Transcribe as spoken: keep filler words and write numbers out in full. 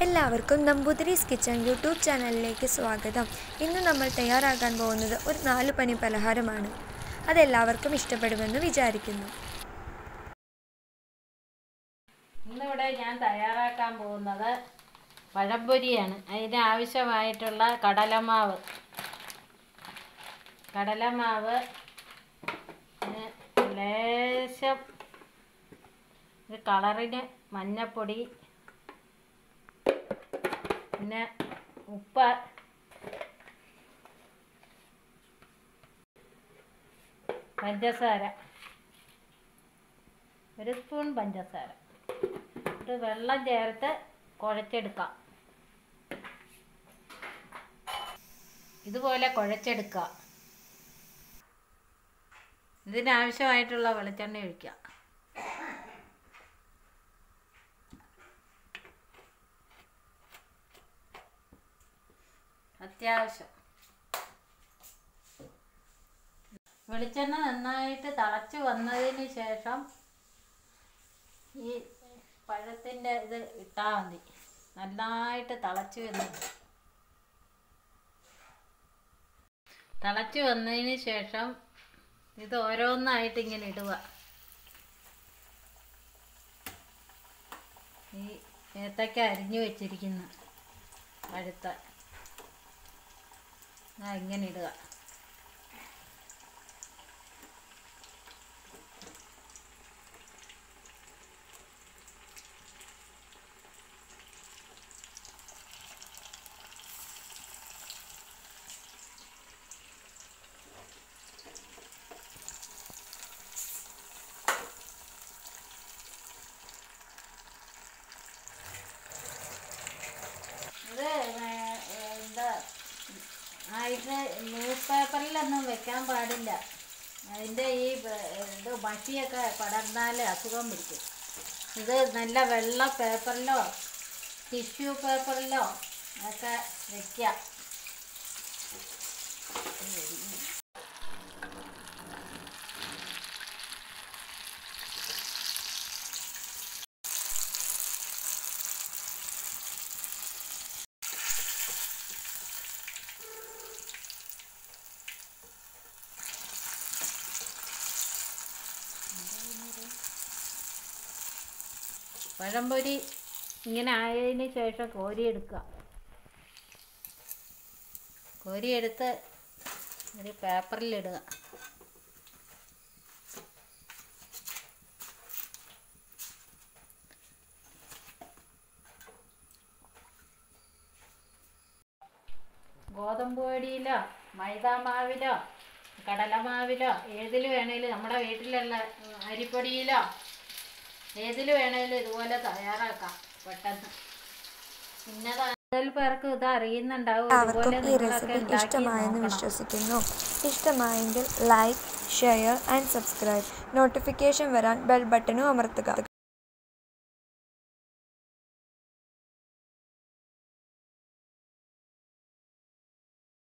എല്ലാവർക്കും Namboodiri's kitchen YouTube ചാനലിലേക്ക് സ്വാഗതം. ഇന്ന് നമ്മൾ തയ്യാറാക്കാൻ പോകുന്നത് ഒരു നാലു പനി പലഹാരമാണ്. അതെല്ലാവർക്കും ഇഷ്ടപ്പെടുമെന്ന് വിചാരിക്കുന്നു. ഇന്നിവിടെ ഞാൻ തയ്യാറാക്കാൻ പോകുന്നത് പഴംപൊരിയാണ്. അതിന് ആവശ്യമായിട്ടുള്ള കടലമാവ് കടലമാവ് ലേശം ഒരു കളറിന് മഞ്ഞപ്പൊടി, പിന്നെ ഉപ്പ്, പഞ്ചസാര, ഒരു സ്പൂൺ പഞ്ചസാര ഇത് വെള്ളം ചേർത്ത് കുഴച്ചെടുക്കാം. ഇതുപോലെ കുഴച്ചെടുക്കുക. ഇതിനാവശ്യമായിട്ടുള്ള വെളിച്ചെണ്ണ ഒഴിക്കുക. അത്യാവശ്യം വെളിച്ചെണ്ണ നന്നായിട്ട് തിളച്ച് വന്നതിന് ശേഷം ഈ പഴത്തിൻ്റെ ഇത് ഇട്ടാൽ മതി. നന്നായിട്ട് തിളച്ച് വരുന്നത് തിളച്ച് വന്നതിന് ശേഷം ഇത് ഓരോന്നായിട്ട് ഇങ്ങനെ ഇടുക. ഈ ഏത്തക്ക അരിഞ്ഞു വെച്ചിരിക്കുന്ന പഴുത്ത ആ ഇങ്ങനെ ഇടുക. ഇത് എന്താ ആയിട്ട് ന്യൂസ് പേപ്പറിലൊന്നും വെക്കാൻ പാടില്ല. അതിൻ്റെ ഈ ഇത് മഷിയൊക്കെ പടർന്നാൽ അസുഖം പിടിക്കും. ഇത് നല്ല വെള്ള പേപ്പറിലോ ടിഷ്യൂ പേപ്പറിലോ ഒക്കെ വയ്ക്കുക. പഴംപൊരി ഇങ്ങനെ ആയതിന് ശേഷം കോരിയെടുക്കുക. കോരിയെടുത്ത് ഒരു പേപ്പറിലിടുക. ഗോതമ്പ് പൊടിയിലോ മൈദാമാവിലോ കടലമാവിലോ ഏതിൽ വേണേലും, നമ്മുടെ വീട്ടിലുള്ള അരിപ്പൊടിയിലോ ഏതിൽ വേണേലും ഇതുപോലെ തയ്യാറാക്കാം പെട്ടെന്ന്. പിന്നെ കൂടുതൽ പേർക്ക് ഇത് അറിയുന്നുണ്ടാവും. എല്ലാവർക്കും ഈ റെസിപ്പി ഇഷ്ടമായെന്ന് വിശ്വസിക്കുന്നു. ഇഷ്ടമായെങ്കിൽ like, share and subscribe. Notification വരാൻ ബെൽ ബട്ടണും അമർത്തുക.